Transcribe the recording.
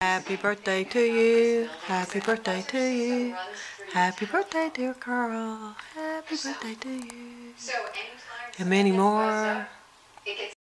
Happy birthday to you. Happy birthday to you. Happy birthday, dear Carl. Happy birthday to you. And many more.